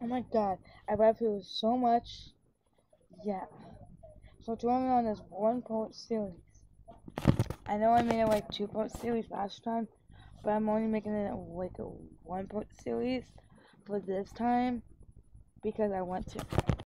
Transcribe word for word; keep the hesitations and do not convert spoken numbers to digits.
Oh my god, I love you so much. Yeah. So join me on this one part series. I know I made it like two part series last time, but I'm only making it like a one part series for this time because I want to.